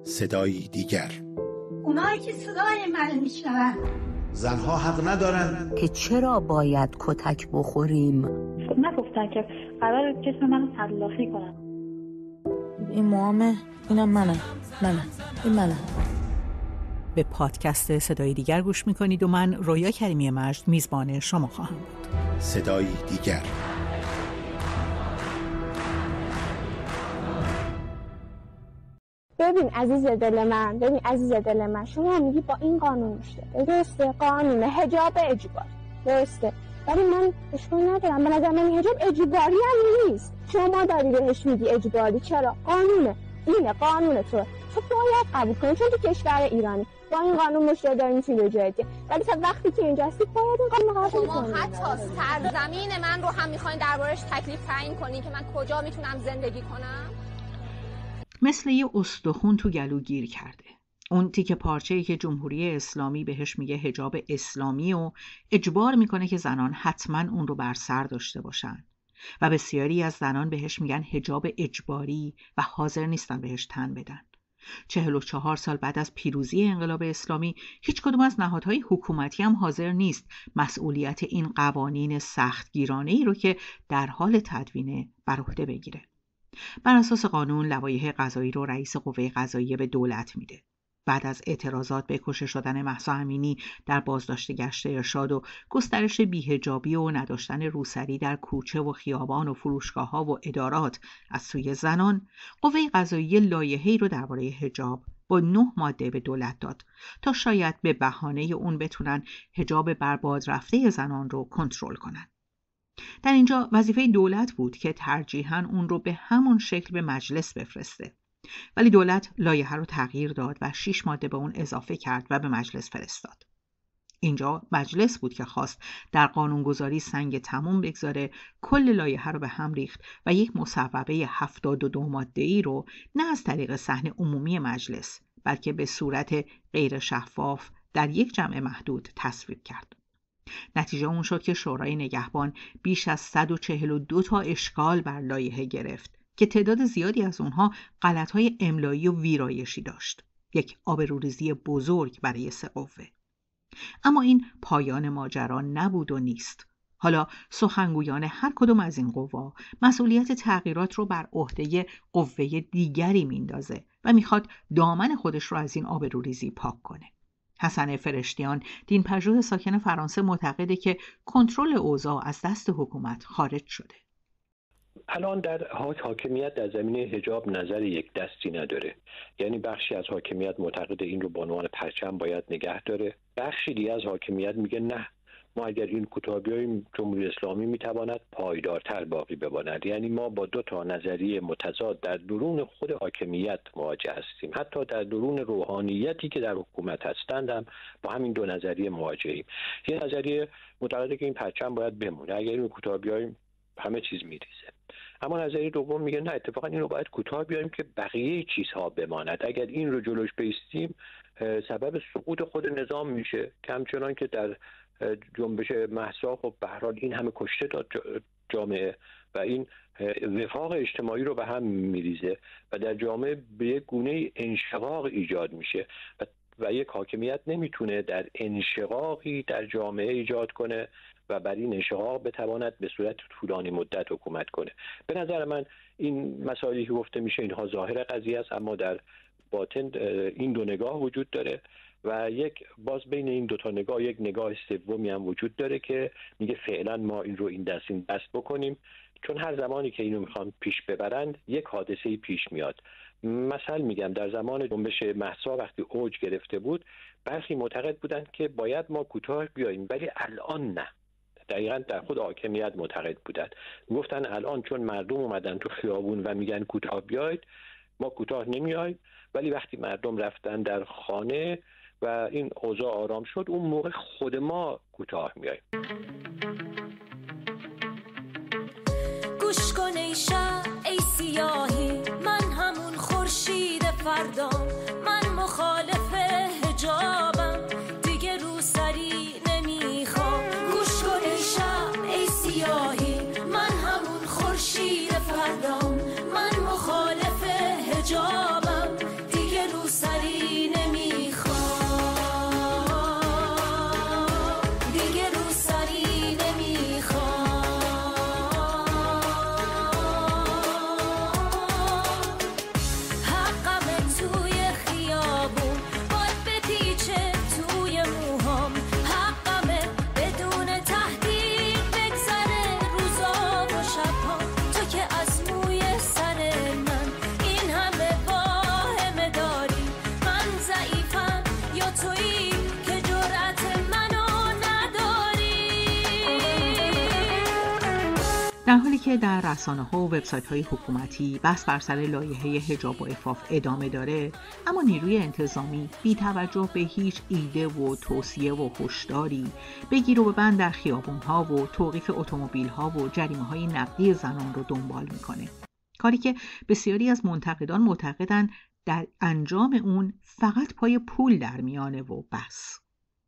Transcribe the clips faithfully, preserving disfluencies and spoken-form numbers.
صدایی دیگر. اونایی که صدای من میشنون زنها حق ندارن که چرا باید کتک بخوریم. نگفتن که قرار جسم من تلافی کنن. این موامه، اینم منم منم این منم. به پادکست صدای دیگر گوش میکنید و من رویا کریمی مجد میزبان شما خواهم بود. صدایی دیگر. ببین عزیز دل من، ببین عزیز دل من، شما میگی با این قانون میشه. درسته، قانون حجاب اجباری. درسته. ولی من اشکال ندارم. به نظر من حجاب اجباری هم نیست. شما داری بهش میگی اجباری. چرا؟ قانونه. اینه قانون تو. تو باید قبول کنی چون تو کشور ایرانی با این قانون مشکل داری میتونی به جای دیگه. ولی تا وقتی که اینجا هستی باید این قانون قبول کنی. شما حتی سرزمین من رو هم میخواین دربارش تکلیف تعیین کنین که من کجا میتونم زندگی کنم؟ مثل یه استخون تو گلو گیر کرده. اون تیکه پارچه‌ای که جمهوری اسلامی بهش میگه حجاب اسلامی و اجبار میکنه که زنان حتما اون رو بر سر داشته باشن و بسیاری از زنان بهش میگن حجاب اجباری و حاضر نیستن بهش تن بدن. چهل و چهار سال بعد از پیروزی انقلاب اسلامی هیچ کدوم از نهادهای حکومتی هم حاضر نیست مسئولیت این قوانین سختگیرانه‌ای رو که در حال تدوینه بر عهده بگیره. بر اساس قانون لوایح قضایی رو رئیس قوه قضاییه به دولت میده. بعد از اعتراضات به کشته شدن مهسا امینی در بازداشت گشت ارشاد و گسترش بی‌حجابی و نداشتن روسری در کوچه و خیابان و فروشگاه‌ها و ادارات از سوی زنان، قوه قضاییه لایحه‌ای رو درباره حجاب با نه ماده به دولت داد تا شاید به بهانه اون بتونن حجاب برباد رفته زنان رو کنترل کنن. در اینجا وظیفه دولت بود که ترجیحاً اون رو به همون شکل به مجلس بفرسته. ولی دولت لایحه رو تغییر داد و شش ماده به اون اضافه کرد و به مجلس فرستاد. اینجا مجلس بود که خواست در قانونگذاری سنگ تموم بگذاره، کل لایحه رو به هم ریخت و یک مصوبه هفتاد و دو ماده‌ای رو نه از طریق صحن عمومی مجلس بلکه به صورت غیر شفاف در یک جمع محدود تصویب کرد. نتیجه اون شد که شورای نگهبان بیش از صد و چهل و دو تا اشکال بر لایحه گرفت که تعداد زیادی از اونها غلط‌های املایی و ویرایشی داشت. یک آبروریزی بزرگ برای سه قوه. اما این پایان ماجرا نبود و نیست. حالا سخنگویان هر کدوم از این قوا مسئولیت تغییرات رو بر عهده قوه دیگری میندازه و میخواد دامن خودش رو از این آبروریزی پاک کنه. حسن فرشتیان، دینپژوه ساکن فرانسه، معتقده که کنترل اوضاع از دست حکومت خارج شده. الان در حاکمیت در زمینه حجاب نظر یک دستی نداره. یعنی بخشی از حاکمیت معتقد این رو به عنوان پرچم باید نگه داره، بخشی دیگه از حاکمیت میگه نه، ما اگر این کوتاه بیاییم جمهوری اسلامی میتواند پایدارتر باقی بماند. یعنی ما با دو تا نظریه متضاد در درون خود حاکمیت مواجه هستیم. حتی در درون روحانیتی که در حکومت هستند هم با همین دو نظریه مواجهیم. یه نظریه معتقده که این پرچم باید بمونه، اگر این کوتاه بیاییم همه چیز میریزه. اما نظریه دوم میگه نه، اتفاقا این رو باید کوتاه بیاریم که بقیه چیزها بماند. اگر این رو جلوش بایستیم سبب سقوط خود نظام میشه، که همچنان که در جنبش مهسا خب به هر حال این همه کشته داد جامعه و این وفاق اجتماعی رو به هم میریزه و در جامعه به یک گونه انشقاق ایجاد میشه و, و یک حاکمیت نمیتونه در انشقاقی در جامعه ایجاد کنه و بر این انشقاق بتواند به صورت طولانی مدت حکومت کنه. به نظر من این مسائلی که گفته میشه اینها ظاهر قضیه است، اما در باطن این دو نگاه وجود داره و یک باز بین این دو تا نگاه یک نگاه سومی هم وجود داره که میگه فعلا ما این رو این دست این دست بکنیم، چون هر زمانی که اینو میخوان پیش ببرند یک حادثه‌ای پیش میاد. مثلا میگم در زمان جنبش مهسا وقتی اوج گرفته بود، برخی معتقد بودند که باید ما کوتاه بیاییم، ولی الان نه. دقیقاً در خود حاکمیت معتقد بودند، گفتن الان چون مردم اومدن تو خیابون و میگن کوتاه بیاید، ما کوتاه نمیاییم، ولی وقتی مردم رفتن در خانه و این اوضاع آرام شد، اون موقع خود ما کوتاه میاییم. گوش کن ای شب ای سیاهی، من همون خورشید فردام، من مخالف حجابم، دیگه روسری نمیخوام. گوش کن ای شب ای سیاهی، من همون خورشید فردام، من مخالف حجابم، دیگه روسری که در رسانه‌ها و وبسایت‌های حکومتی بحث بر سر لایحه حجاب و عفاف ادامه داره، اما نیروی انتظامی بی توجه به هیچ ایده و توصیه و هشداری بگیر و ببند در خیابون‌ها و توقیف اتومبیل‌ها و جریمه‌های نقدی زنان رو دنبال می‌کنه. کاری که بسیاری از منتقدان معتقدن در انجام اون فقط پای پول در میانه و بس.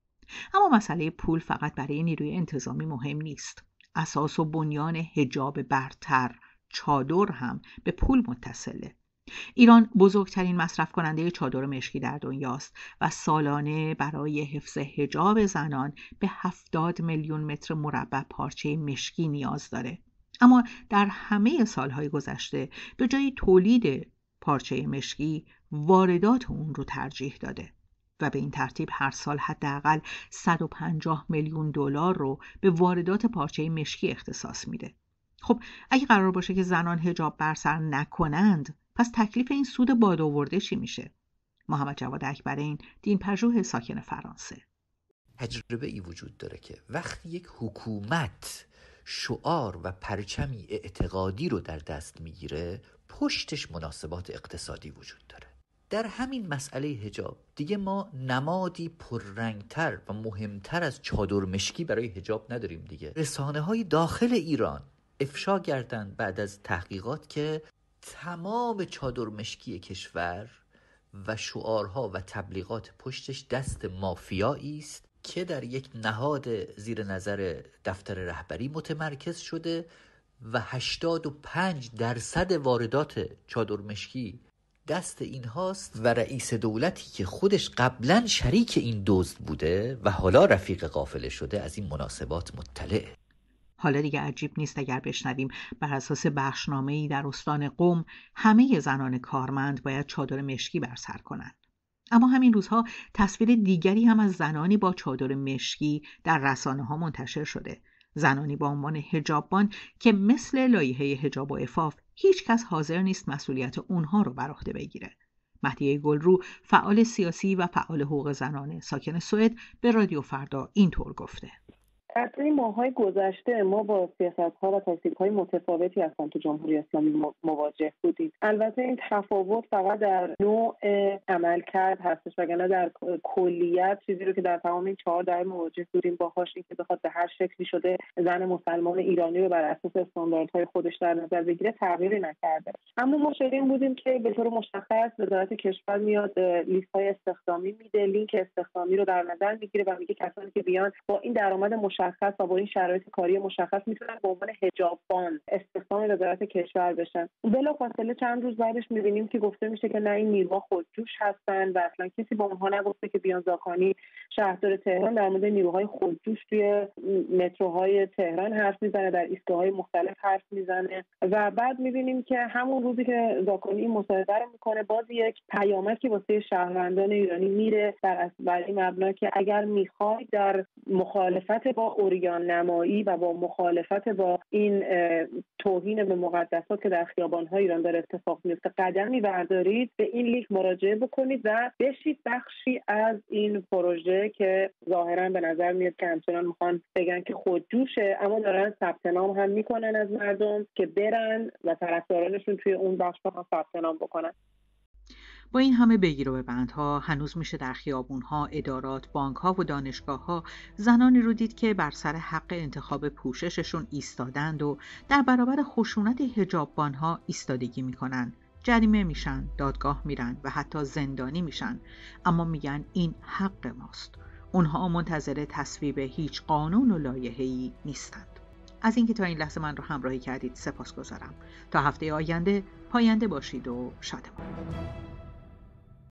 اما مسئله پول فقط برای نیروی انتظامی مهم نیست. اساس و بنیان حجاب برتر، چادر هم به پول متصله. ایران بزرگترین مصرف کننده چادر مشکی در دنیاست و سالانه برای حفظ حجاب زنان به هفتاد میلیون متر مربع پارچه مشکی نیاز داره. اما در همه سالهای گذشته به جای تولید پارچه مشکی واردات اون رو ترجیح داده و به این ترتیب هر سال حداقل صد و پنجاه میلیون دلار رو به واردات پارچه مشکی اختصاص میده. خب اگه قرار باشه که زنان حجاب بر سر نکنند، پس تکلیف این سود بادآورده چی میشه؟ محمد جواد اکبرین، دین‌پژوه ساکن فرانسه. تجربه ای وجود داره که وقتی یک حکومت شعار و پرچمی اعتقادی رو در دست میگیره، پشتش مناسبات اقتصادی وجود داره. در همین مسئله حجاب دیگه ما نمادی پررنگتر و مهمتر از چادر مشکی برای حجاب نداریم دیگه. رسانه های داخل ایران افشا کردند بعد از تحقیقات که تمام چادر مشکی کشور و شعارها و تبلیغات پشتش دست مافیایی است که در یک نهاد زیر نظر دفتر رهبری متمرکز شده و هشتاد و پنج درصد واردات چادر مشکی دست این هاست و رئیس دولتی که خودش قبلا شریک این دزد بوده و حالا رفیق قافله شده از این مناسبات مطلعه. حالا دیگه عجیب نیست اگر بشنویم بر اساس بخشنامه‌ای در استان قم همه زنان کارمند باید چادر مشکی بر سر کنند. اما همین روزها تصویر دیگری هم از زنانی با چادر مشکی در رسانه‌ها منتشر شده. زنانی با عنوان حجاببان که مثل لایحه حجاب و عفاف هیچ کس حاضر نیست مسئولیت اونها رو بر عهده بگیره. مهدیه گلرو، فعال سیاسی و فعال حقوق زنان ساکن سوئد، به رادیو فردا اینطور گفته: در این ماه‌های گذشته ما با سیاست‌ها و تاکتیک‌های متفاوتی از سمت جمهوری اسلامی مواجه بودیم. البته این تفاوت فقط در نوع عملکرد هستش، وگرنه در کلیت چیزی رو که در تمام این چهار دهه مواجه بودیم باهاش، این که بخواد به هر شکلی شده زن مسلمان ایرانی رو بر اساس استانداردهای خودش در نظر بگیره تغییری نکرده. اما ما شاهد بودیم که به طور مشخص وزارت کشور میاد لیست‌های استخدامی میده، لینک استخدامی رو در نظر میگیره و میگه کسانی که بیان با این درآمد مشخص و با این شرایط کاری مشخص میتونن به عنوان حجاببان استخدام وزارت کشور بشن. بلافاصله چند روز بعدش میبینیم که گفته میشه که نه، این نیروها خودجوش هستن و اصلا کسی با اونها نگفته که بیان زاکانی شهردار تهران در مورد نیروهای خودجوش توی متروهای تهران حرف میزنه، در ایستگاه‌های مختلف حرف میزنه و بعد میبینیم که همون روزی که زاکانی این مصاحبه رو میکنه باز یک پیامک که واسه شهروندان ایرانی میره در بر این مبنا که اگر میخواید در مخالفت با اوریان نمایی و با مخالفت با این توهین به مقدسات که در خیابان‌های ایران داره اتفاق میفته قدمی بردارید، به این لیک مراجعه بکنید و بشید بخشی از این پروژه که ظاهراً به نظر میاد که همچنان میخوان بگن که خودجوشه، اما دارن ثبت نام هم میکنن از مردم که برن و طرفدارانشون توی اون بخش هم ثبت نام بکنن. با این همه بگیر و ببندها هنوز میشه در خیابونها، ادارات، بانکها و دانشگاهها زنانی رو دید که بر سر حق انتخاب پوشششون ایستادند و در برابر خشونت حجاببانها ایستادگی میکنن. جریمه میشن، دادگاه میرن و حتی زندانی میشن، اما میگن این حق ماست. اونها منتظر تصویب هیچ قانون و لایحه‌ای نیستند. از اینکه تا این لحظه من رو همراهی کردید سپاسگزارم. تا هفته آینده پاینده باشید و شادمان.